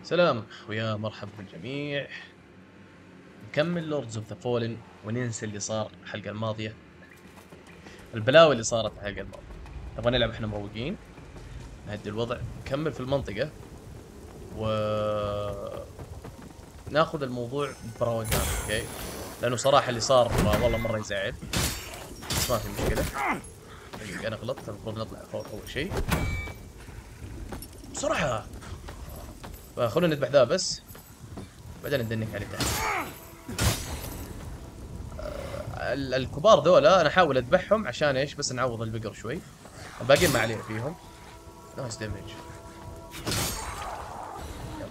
سلام ويا مرحب بالجميع. نكمل لوردز اوف ذا فولن وننسى اللي صار الحلقة الماضية، البلاوي اللي صارت الحلقة الماضية. نبغى نلعب احنا مروقين، نهدي الوضع، نكمل في المنطقة و ناخذ الموضوع بروقان، اوكي؟ لانه صراحة اللي صار والله مرة يزعل، بس ما في مشكلة. دقيقة انا غلطت، المفروض نطلع فوق اول شيء بسرعة. فخلونا نذبح ذا بس، بعدين ندنك عليه تحت. الكبار ذولا انا احاول اذبحهم عشان ايش؟ بس نعوض البقر شوي، الباقيين ما عليه فيهم. نايس دامج. يلا،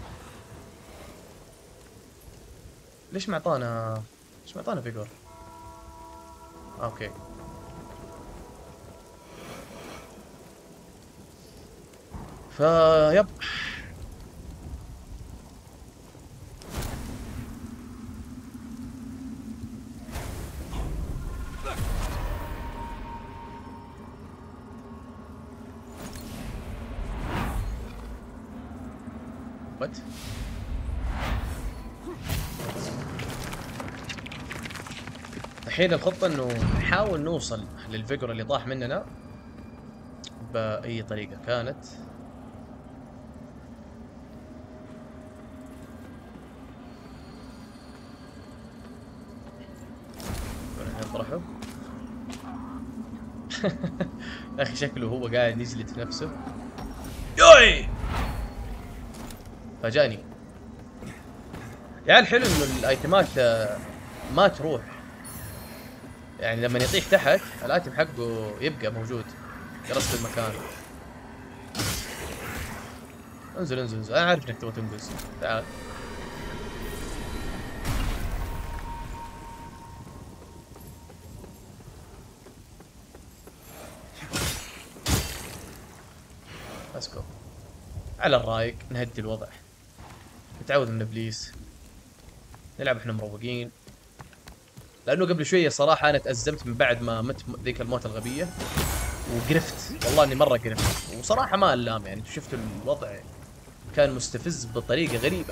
ليش معطانا بقر؟ اوكي. يب. وات. الحين الخطة انه نحاول نوصل للفقر اللي طاح مننا بأي طريقة كانت. نطرحه. يا اخي شكله هو قاعد يجلد في نفسه. يوي، فاجأني. يا عيال حلو انه الايتمات ما تروح، يعني لما يطيح تحت الايتم حقه يبقى موجود، جلس في المكان. انزل انزل انزل، انا عارف انك تبغى تنقز. تعال. اسكو على الرايق، نهدي الوضع، نتعوذ من ابليس، نلعب احنا مروقين. لانه قبل شويه صراحه انا تأزمت من بعد ما مت ذيك الموت الغبيه، وقرفت والله اني مره قرفت، وصراحه ما اللام يعني. شفت الوضع كان مستفز بطريقه غريبه.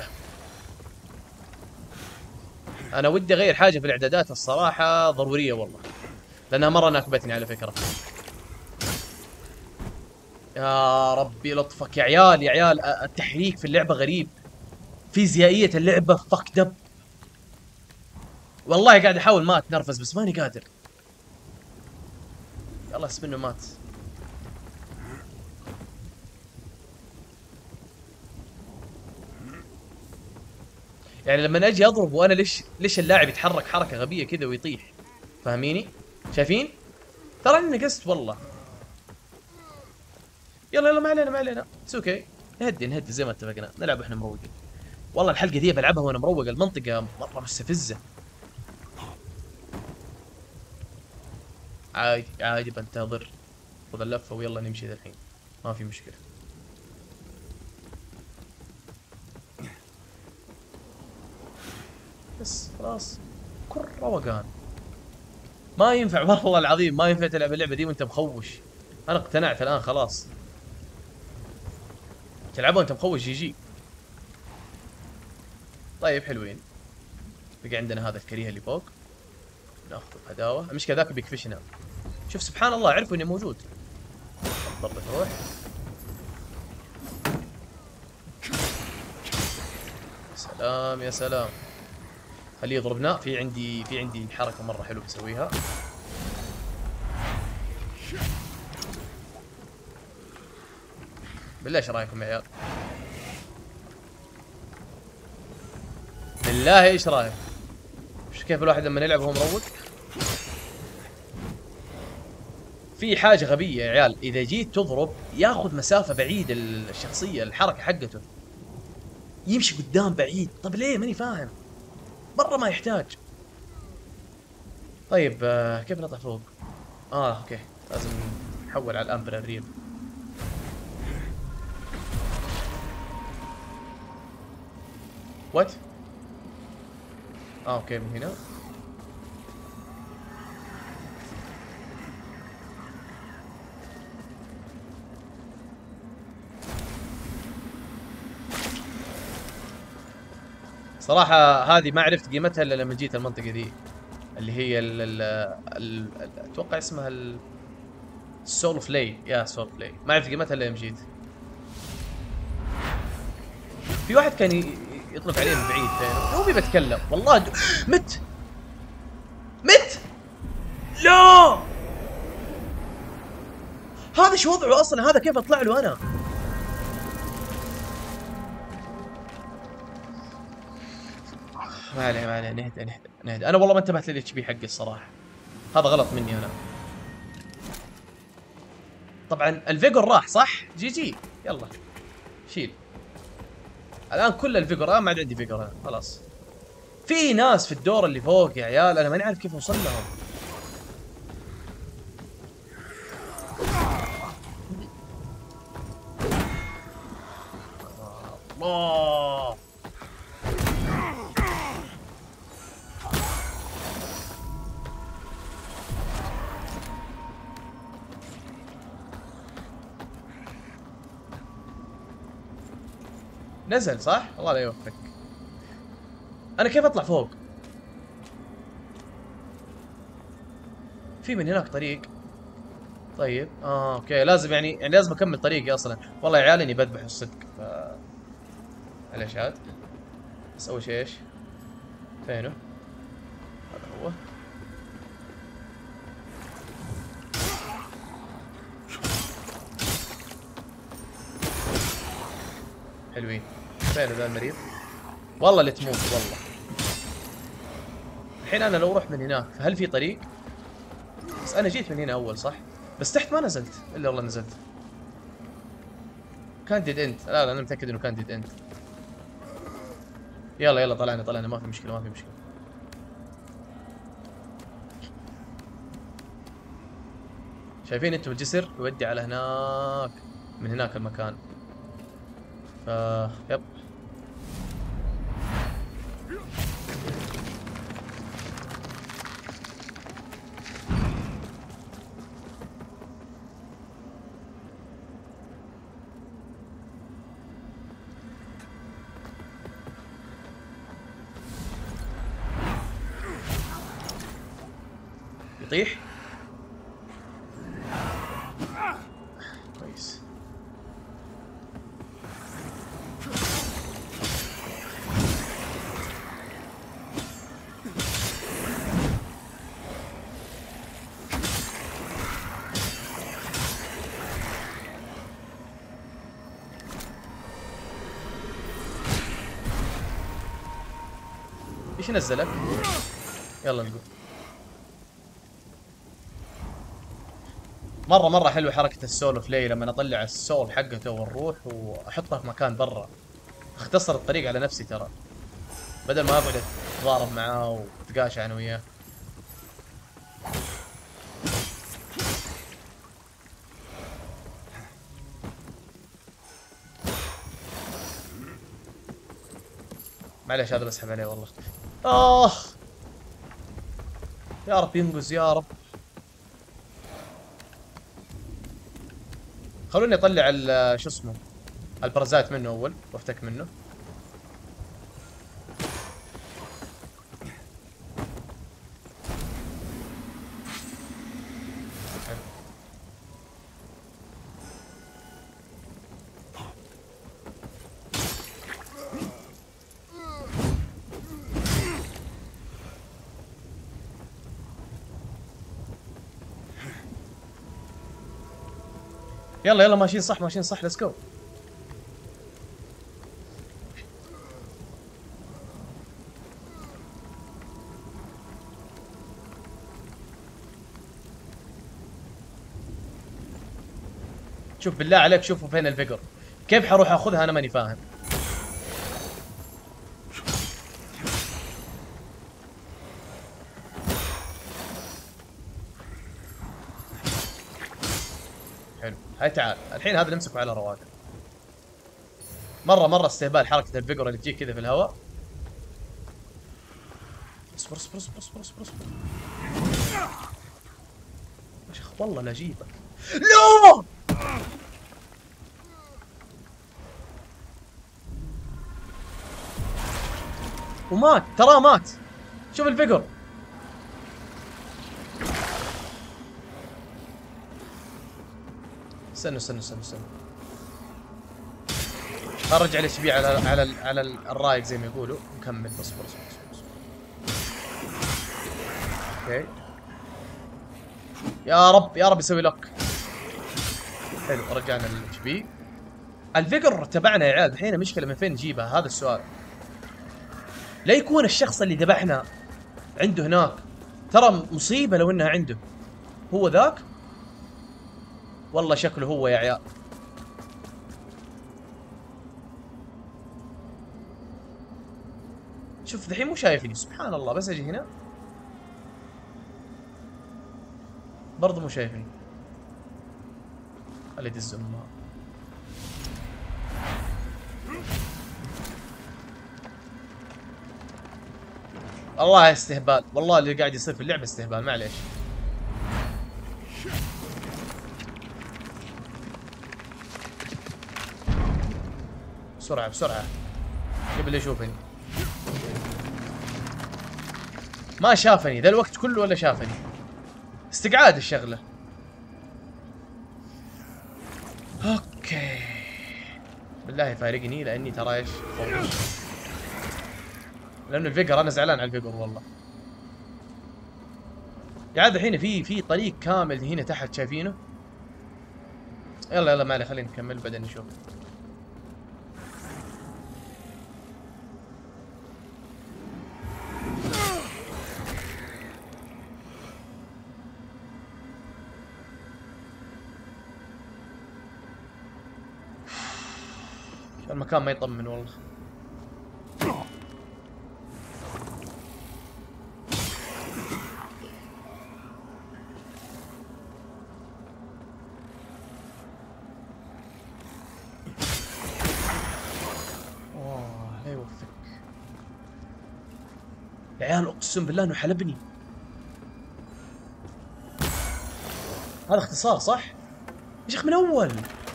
انا ودي اغير حاجه في الاعدادات الصراحه، ضروريه والله، لانها مره ناكبتني على فكره. يا ربي لطفك يا عيال يا عيال، التحريك في اللعبه غريب، فيزيائيه اللعبه فك دب. والله قاعد احاول ما اتنرفز بس ماني قادر. يلا اسم انه مات. يعني لما اجي اضرب وانا ليش اللاعب يتحرك حركه غبيه كذا ويطيح؟ فاهميني؟ شايفين؟ ترى اني نقصت والله. يلا يلا، ما علينا ما علينا، اتس اوكي. نهدي زي ما اتفقنا، نلعب احنا مروقين. والله الحلقه دي بلعبها وانا مروق، المنطقه مره مستفزه. عادي عادي، بنتظر. خذ اللفه ويلا نمشي ذا الحين، ما في مشكله. بس خلاص، كل روقان. ما ينفع والله العظيم، ما ينفع تلعب اللعبه دي وانت مخوش. انا اقتنعت الان خلاص، تلعبها وانت مخوش جي جي. طيب حلوين. بقى عندنا هذا الكريه اللي فوق، ناخذ هداوه. المشكله ذاك بيكفشنا. شوف سبحان الله، عرفوا اني موجود. ضربة روح. سلام يا سلام. خليه يضربنا. في عندي حركه مره حلوه بسويها. بالله ايش رايكم يا عيال؟ بالله ايش رايك؟ شوف كيف الواحد لما يلعب وهو مروق. في حاجه غبيه يا عيال، اذا جيت تضرب ياخذ مسافه بعيد، الشخصيه الحركه حقته يمشي قدام بعيد. طب ليه؟ ماني فاهم، مره ما يحتاج. طيب كيف نطلع فوق؟ اوكي، لازم نحول على الامبر الريل. وات؟ اوكي من هنا. صراحة هذه ما عرفت قيمتها الا لما جيت المنطقة دي، اللي هي اتوقع اسمها السول فلاي، يا سول فلاي، ما عرفت قيمتها الا يوم جيت. في واحد كان يطلق عليه من بعيد، هو بيتكلم والله مت مت. لا هذا شو وضعه اصلا؟ هذا كيف اطلع له انا؟ ما عليه ما عليه، نهدى نهدى نهدى. انا والله ما انتبهت للاتش بي حقي الصراحه، هذا غلط مني انا. طبعا الفيجور راح صح؟ جي جي، يلا شيل. الان كل الفيجور، ما عاد عندي فيجور انا خلاص. في ناس في الدور اللي فوق يا عيال، انا ماني عارف كيف اوصل لهم. الله نزل صح؟ الله لا يوفقك. انا كيف اطلع فوق؟ في من هناك طريق. طيب اوكي، لازم يعني لازم اكمل طريقي اصلا. والله يا عيال اني بذبح الصدق معليش عاد. بس اول شيء ايش؟ فينه؟ هذا هو. حلوين. فينه ذا المريض؟ والله اللي تموت والله. الحين انا لو رحت من هناك فهل في طريق؟ بس انا جيت من هنا اول صح؟ بس تحت ما نزلت الا والله نزلت. كان ديد انت. لا انا متاكد انه كان ديد انت. يلا يلا طلعنا ما في مشكله ما في مشكله. شايفين انتم الجسر يودي على هناك، من هناك المكان. ف يب. يطيح كويس. ايش نزلك؟ يلا نقول. مرة حلوة حركة السول فلاي، لما اطلع السول حقته ونروح واحطها في مكان برا، اختصر الطريق على نفسي ترى، بدل ما اقعد اتضارب معاه واتقاشع انا وياه. معليش هذا بسحب عليه والله. اخ يا رب ينقز يا رب. خلوني اطلع شو اسمه البرزات منه اول وافتك منه. يلا يلا ماشيين صح ماشيين صح، ليتس جو. شوف بالله عليك شوفوا فين الفيجر، كيف حروح اخذها انا ماني فاهم. حلو هاي تعال الحين هذا نمسكه على رواقه. مرة استهبال حركة الفيجر اللي تجيك كذا في الهواء. اصبر اصبر اصبر اصبر اصبر اصبر. يا شيخ والله لا اجيبك. لا ومات، تراه مات. شوف الفيجر. استنوا. ارجع الاتش بي على الرايق زي ما يقولوا. نكمل. اصبر. اوكي. يا رب يسوي لك. حلو، رجعنا الاتش بي. الفيجر تبعنا يا عيال. الحين مشكله من فين نجيبها؟ هذا السؤال. لا يكون الشخص اللي ذبحنا عنده هناك. ترى مصيبه لو انها عنده. هو ذاك؟ والله شكله هو يا عيال. شوف الحين مو شايفني، سبحان الله. بس اجي هنا برضه مو شايفني. خلي يدز امها. والله استهبال، والله اللي قاعد يصير في اللعبه استهبال، معليش. بسرعه قبل يشوفني. ما شافني ذا الوقت كله ولا شافني. استقعاد الشغله. اوكي. بالله فارقني لاني ترى ايش لانه الفيجر انا زعلان على الفيجر والله. يا عاد الحين في طريق كامل هنا تحت شايفينه. يلا ما عليه، خلينا نكمل بعدين نشوف. المكان ما يطمن والله. لا يوفقك يا عيال، اقسم بالله انه حلبني. هذا اختصار صح؟ يا شيخ من اول.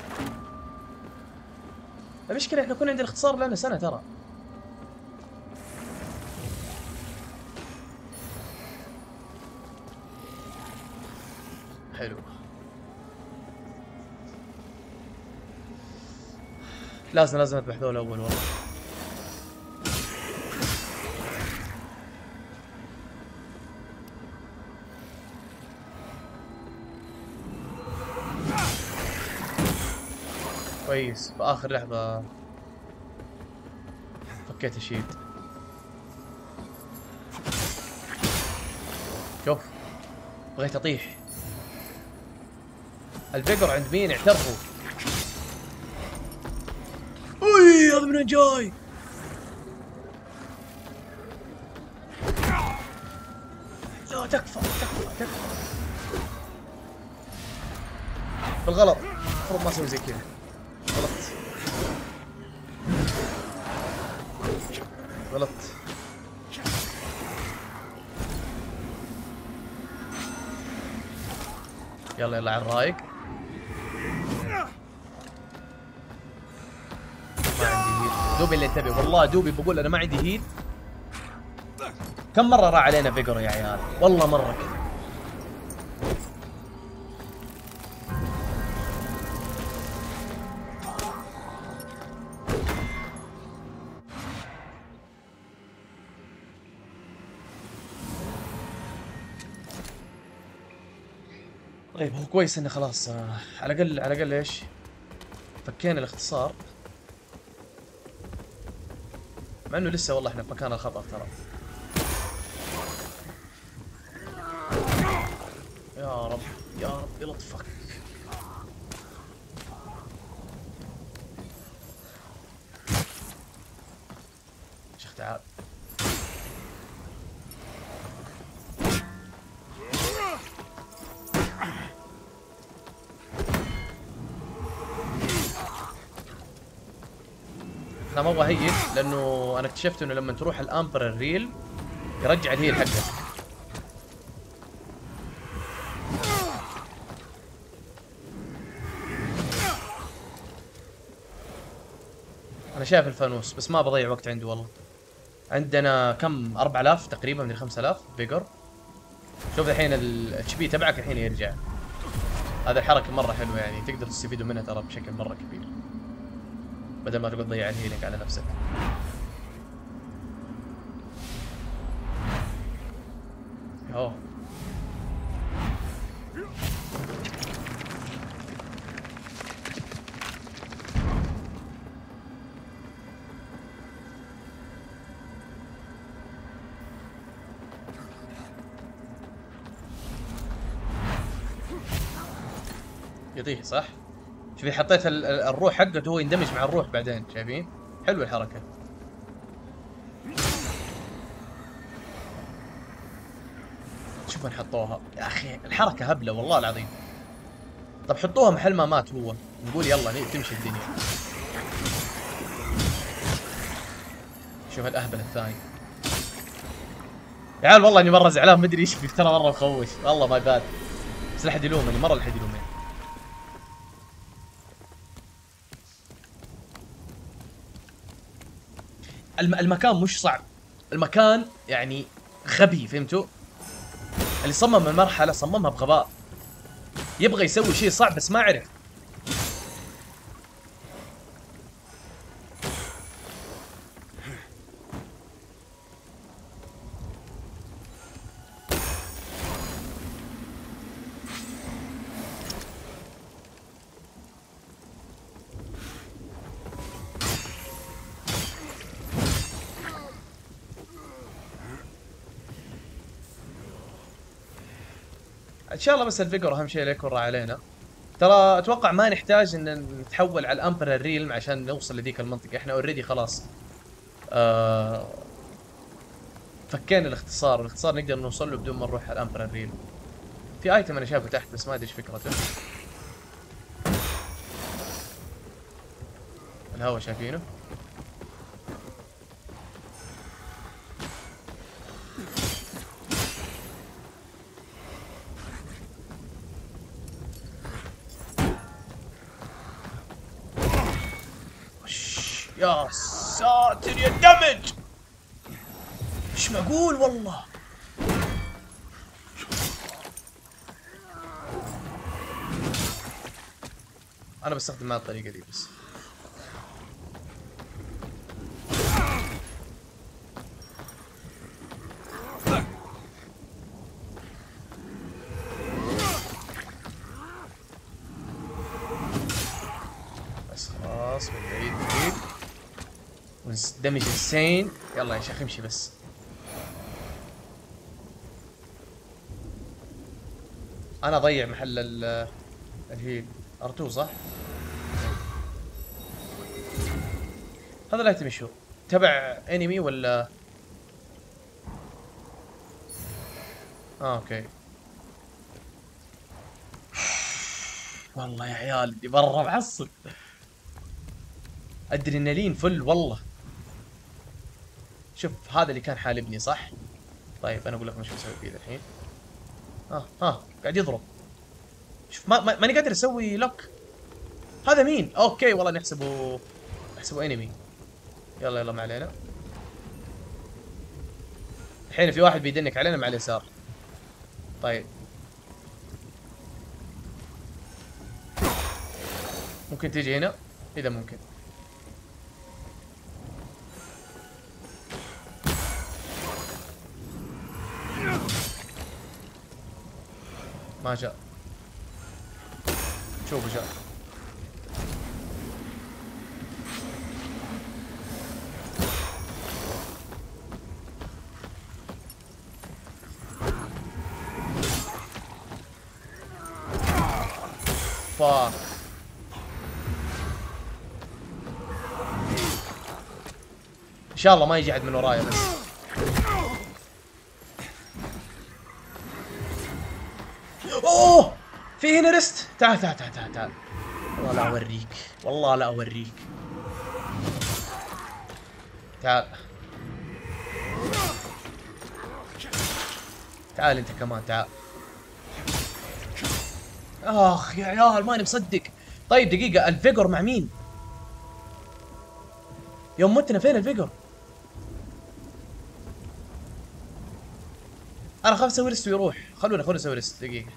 المشكلة احنا كنا عندنا اختصار لنا سنة ترى. حلو. لازم اذبح ذول اول والله. كويس، في اخر لحظة فكيت الشيلد. شوف بغيت اطيح. الفيجر عند مين اعترفوا؟ اي هذا من وين جاي؟ لا تكفى. بالغلط، المفروض ما اسوي زي كذا. غلط. يلا على الرايق. ما عندي هيل. دوبي اللي انتبه والله، دوبي بقول انا ما عندي هيل. كم مرة راح علينا فيجر يا عيال؟ والله مرة كذا. طيب هو كويس انه خلاص على الاقل ايش؟ فكينا الاختصار. مع انه لسه والله احنا في مكان الخطر ترى. يا رب يلطفك. شيخ تعال. انا ما ابغى هيل لانه انا اكتشفت انه لما تروح الامبر الريل يرجع الهيل حقك. انا شايف الفانوس بس ما بضيع وقت عنده والله. عندنا كم 4000 تقريبا من 5000 فيجر. شوف الحين الاتش بي تبعك الحين يرجع. هذا الحركة مرة حلوة يعني تقدر تستفيدوا منها ترى بشكل مرة كبير. بدل ما تقعد تضيع الهيلينج على نفسك. اوه يطيح صح؟ شوفي حطيت الروح حقته هو يندمج مع الروح بعدين شايفين؟ حلوة الحركة. شوف وين حطوها يا اخي الحركة هبلة والله العظيم. طب حطوها محل ما مات هو نقول يلا تمشي الدنيا. شوف الاهبل الثاني. يا عيال والله اني مرة زعلان مدري ايش فيك ترى مرة مخوش والله ما باد. بس لا حد يلومني مرة لا حد يلومني. المكان مش صعب. المكان يعني غبي فهمتوا؟ اللي صمم المرحلة صممها بغباء. يبغى يسوي شيء صعب بس ما عرف. ان شاء الله بس الفيجر اهم شيء لا يكون راح علينا. ترى اتوقع ما نحتاج ان نتحول على الامبرر ريلم عشان نوصل لذيك المنطقة. احنا اوريدي خلاص فكينا الاختصار نقدر نوصل له بدون ما نروح على الامبرر ريلم. في ايتم انا شايفه تحت بس ما ادري ايش فكرته. الهواء شايفينه؟ يا ساتر يا دمج. مش معقول والله. انا بستخدم مع الطريقة دي بس. بس خلاص من بعيد بعيد. دمج السين. يلا يا شيخ امشي بس. انا اضيع محل الهيل. ار2 صح؟ هذا الايتم ايش هو؟ تبع انمي ولا؟ اوكي. والله يا عيال دي مرة معصب. ادرينالين فل والله. شوف هذا اللي كان حالبني صح؟ طيب انا اقول لكم ايش بسوي فيه الحين. قاعد يضرب. شوف ماني قادر اسوي لوك. هذا مين؟ اوكي والله نحسبه انمي. يلا يلا ما علينا. الحين في واحد بيدنك علينا مع اليسار. طيب ممكن تيجي هنا اذا ممكن. ما جاء. شوفوا جاء. فاك. ان شاء الله ما يجي احد من ورايا بس. اوه في هنا ريست. تعال تعال تعال تعال تعال. والله لا اوريك والله لا اوريك. تعال تعال انت كمان تعال. اخ يا عيال ماني مصدق. طيب دقيقة الفيجر مع مين؟ يوم متنا فين الفيجر؟ انا خاف اسوي ريست ويروح. خلونا نسوي ريست دقيقة.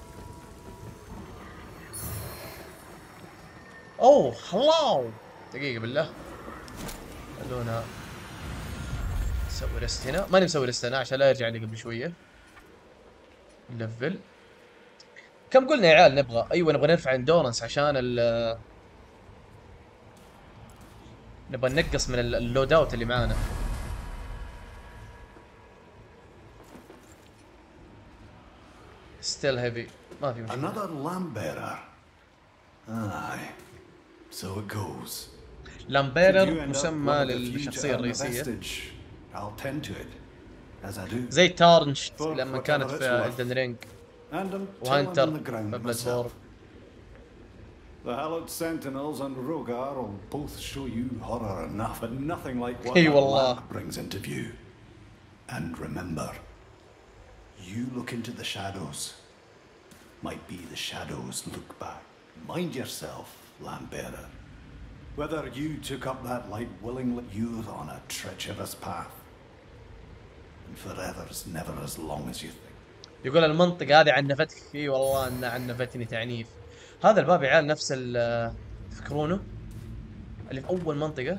اوه خلاو. دقيقة بالله. خلونا نسوي ريست هنا. ماني مسوي ريست انا عشان لا يرجع لي قبل شوية. نلفل. كم قلنا يا عيال نبغى؟ ايوه نبغى نرفع اندورنس عشان نبغى ننقص من اللود اوت اللي معانا. ستيل هيفي ما في مشكلة. Another lamp bearer. Aye, so it goes. لامبيرر مسمى للشخصية الرئيسية I'll tend to it, as I do. زي تارنشت لما كانت في إلدن رينج And وهانتر until I'm on the في ground بلاد myself. بورن. The Hallowed Sentinels and Rogar will both show you horror enough, but nothing like what Hey, that wallah. lamp brings into view. And remember, you look into the shadows. Might be the shadows look back. Mind yourself, Lambearer. Whether you took up that light willingly, you're on a treacherous path. And forever's never as long as you think. يقول المنطقة هذه عنفتك. اي والله انها عنفتني تعنيف. هذا الباب يا عيال نفس تذكرونه اللي في أول منطقة.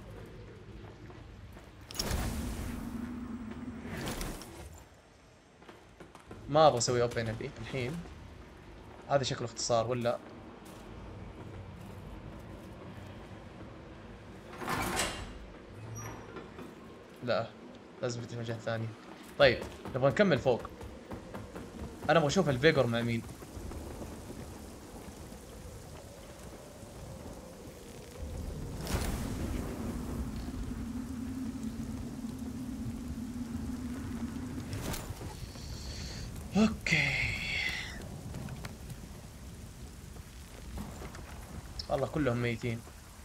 ما ابغى اسوي اوبن الحين. هذا شكله اختصار ولا؟ لا لازم في مجال ثاني. طيب نبغى نكمل فوق. انا ابغى اشوف الفيجور مع مين. اوكي والله كلهم ميتين.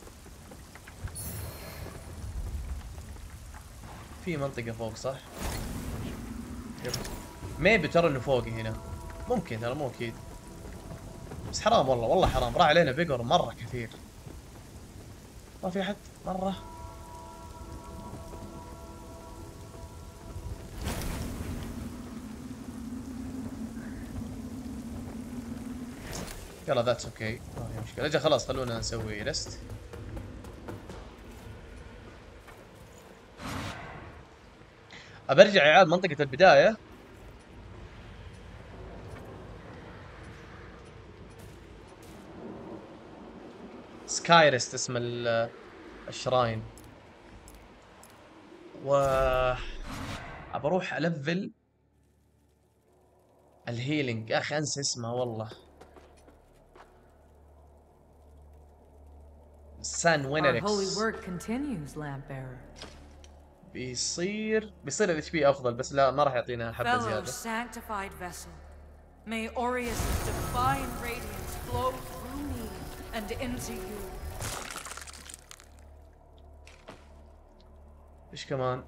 في منطقة فوق صح؟ يب. ميبي ترى انه فوقي هنا. ممكن ترى مو اكيد. بس حرام والله حرام. راح علينا فيجور مرة كثير. ما في احد مرة. يلا ذاتس اوكي ما في مشكلة. اجل خلاص خلونا نسوي ريست. ابرجع يا عيال منطقة البداية. سكايرست اسم الشراين. و ابى اروح الفل الهيلينج. يا اخي انسى اسمه والله. سان Our وينريكس. holy work continues, Lampbearer. بيصير الاتش بي افضل بس لا ما راح يعطينا حبه Fellow زياده. sanctified vessel, may Aureus' divine radiance flow through me and into you. ايش كمان؟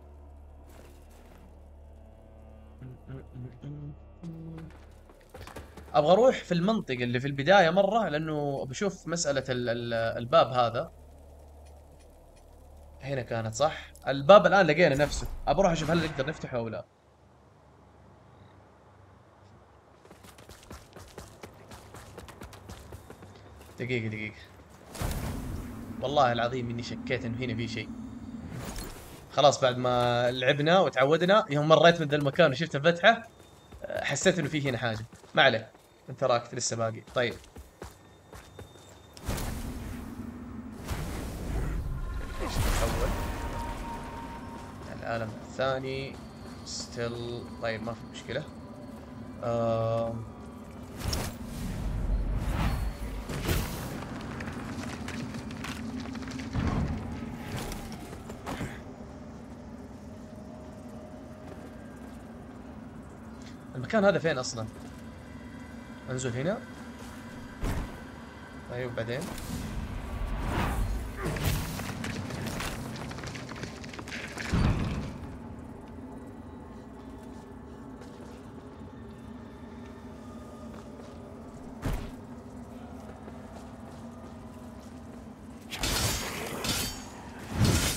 ابغى اروح في المنطقه اللي في البدايه مره لانه بشوف مساله الباب هذا. هنا كانت صح. الباب الان لقينا نفسه. ابغى اروح اشوف هل نقدر نفتحه او لا. دقيقه والله العظيم اني شكيت انه هنا في شيء. خلاص بعد ما لعبنا وتعودنا يوم مريت من ذا المكان وشفت الفتحه حسيت انه في هنا حاجه. ما عليه انتراكت لسه باقي. طيب ايش نحول؟ العالم الثاني ستيل. طيب ما في مشكله. المكان هذا فين اصلا؟ انزل هنا. طيب بعدين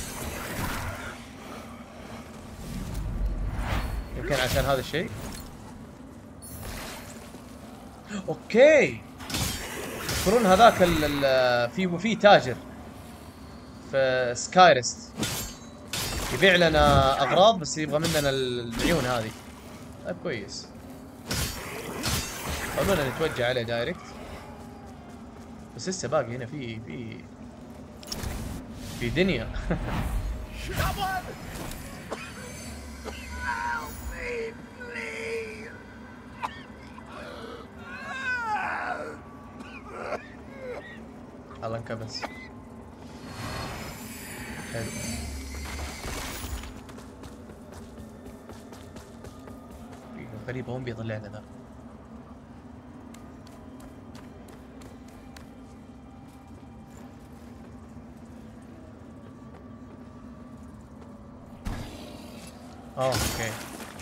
يمكن عشان هذا الشيء. اوكي تذكرون هذاك في تاجر في سكايرست يبيع لنا اغراض بس يبغى مننا العيون هذه. طيب كويس، خلونا نتوجه عليه دايركت. بس لسه باقي هنا في دنيا. الله انكبس. حلو. غريبة وين بيطلع لنا ذا؟ اوكي.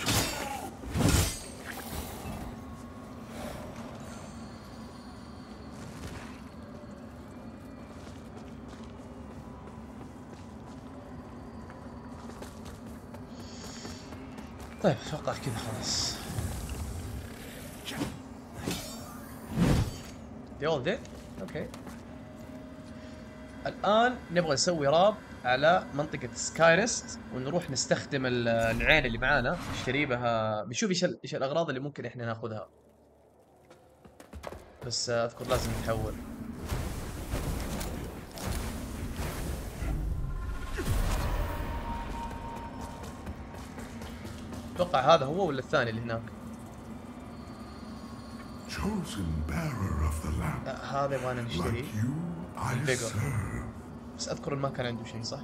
طيب اتوقع كذا خلاص. They all did? اوكي. الآن نبغى نسوي راب على منطقة سكايرست ونروح نستخدم العين اللي معانا نشتري بها، بنشوف ايش الأغراض اللي ممكن احنا ناخذها. بس اذكر لازم نحول. اتوقع هذا هو ولا الثاني اللي هناك؟ لا هذا يبغانا نشتري البيجر. بس اذكر ما كان عنده شيء صح؟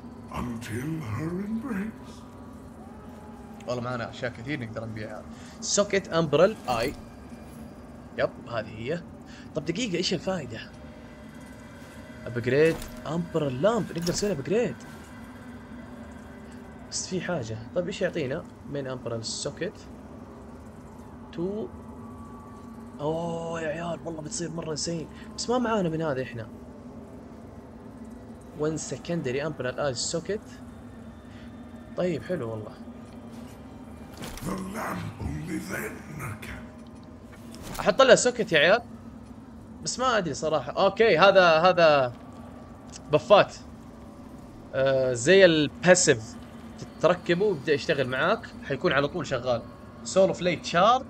والله معنا اشياء كثير نقدر نبيعها. سوكيت امبرل اي. يب هذه هي. طب دقيقة ايش الفائدة؟ ابجريد امبرل لامب، نقدر نسوي ابجريد. بس في حاجة، طيب ايش يعطينا؟ من امبرل سوكيت 2. اوه يا عيال والله بتصير مرة انسين، بس ما معانا من هذا احنا. 1 secondary امبرل اي سوكيت. طيب حلو والله. احط لها سوكيت يا عيال، بس ما ادري صراحة. اوكي هذا بفات زي الباسيف، تركبه ويبدا يشتغل معاك، حيكون على طول شغال. سولو فلي تشارج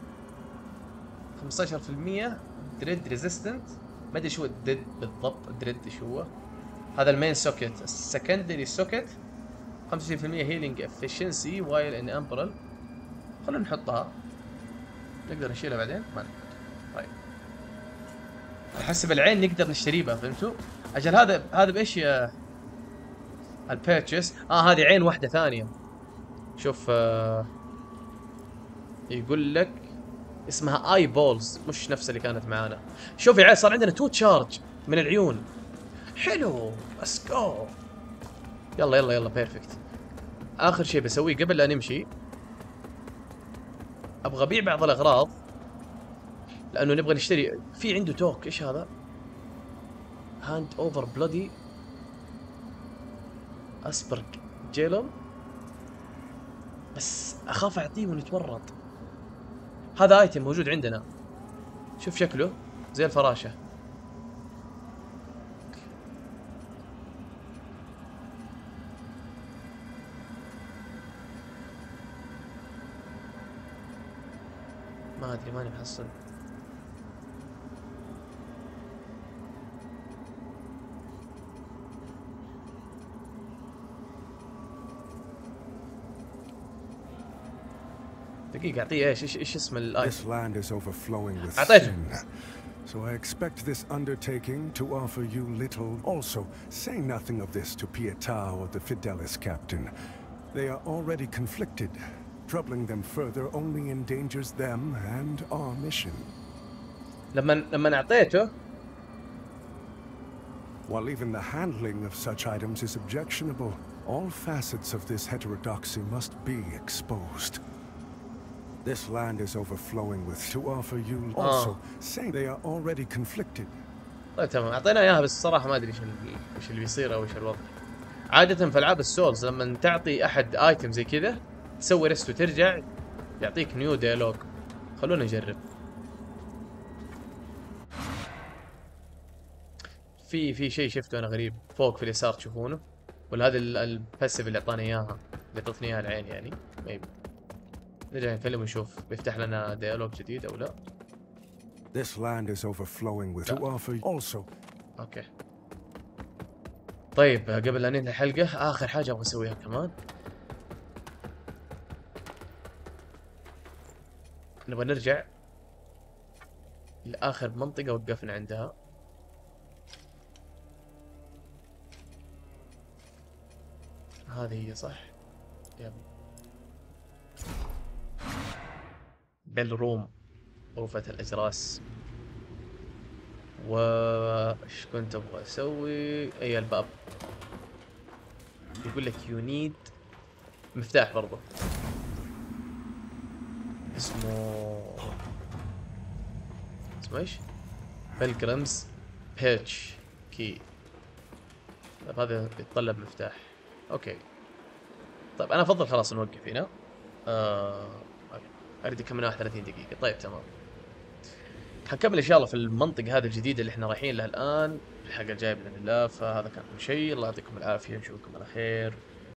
15%. دريد ريزيستنت، ما ادري شو الدريد بالضبط. الدريد ايش هو؟ هذا المين سوكيت. السكندري سوكيت 25% هيلينج افشنسي وايل ان امبرل. خلونا نحطها، نقدر نشيلها بعدين ما نقدر. طيب حسب العين نقدر نشتري بها، فهمتوا؟ اجل هذا بايش يا البيرتشيس؟ هذه عين واحدة ثانية. شوف يقول لك اسمها اي بولز، مش نفس اللي كانت معانا. شوف يا عيال صار عندنا 2 تشارج من العيون. حلو ليتس جو. يلا يلا يلا بيرفكت. اخر شيء بسويه قبل لا نمشي، ابغى ابيع بعض الاغراض لانه نبغى نشتري. في عنده توك، ايش هذا؟ هاند اوفر بلودي اسبرج جيلوم، بس اخاف اعطيه ونتورط. هذا ايتم موجود عندنا، شوف شكله زي الفراشة. ما ادري ماني محصل. دقيقة اعطيه ايش اسم الايتم؟ This land is overflowing with أعطيته. sin, so I expect this undertaking to offer you little. Also, say nothing of this to Pietà or the Fidelis captain. They are already conflicted. Troubling them further only endangers them and our mission. لما اعطيته. While even the handling of such items is objectionable, all facets of this heterodoxy must be exposed. This land is overflowing with to offer you. Also, say they are already conflicted. طيب تمام، اعطينا اياها بس الصراحة ما ادري ايش اللي بيصير او ايش الوضع. عادة في العاب السولز لما تعطي احد ايتم زي كذا تسوي ريست وترجع يعطيك نيو ديالوج. خلونا نجرب. في شيء شفته انا غريب فوق في اليسار تشوفونه؟ ولا هذا الباسيف اللي اعطاني اياها، اللي اعطتني اياها العين يعني؟ ميبي نرجع نكلم ونشوف بيفتح لنا ديالوج جديد او لا. This land is overflowing with to offer also. اوكي طيب قبل لا ننهي الحلقة اخر حاجة ابغى اسويها كمان، نبغى نرجع لاخر منطقة وقفنا عندها. هذه هي صح؟ يب. بالروم، غرفة الأجراس. وش كنت أبغى أسوي؟ أي الباب يقول لك يو نيد مفتاح برضه اسمه ايش؟ بيلجرمز بيتش كي. طيب هذا يتطلب مفتاح. اوكي طيب انا افضل خلاص نوقف هنا. اريد اكمل 31 دقيقة. طيب تمام، حنكمل ان شاء الله في المنطقة هذه الجديدة اللي احنا رايحين لها الان الحلقة الجاية باذن الله. فهذا كان كل شيء، الله يعطيكم العافية، نشوفكم على خير.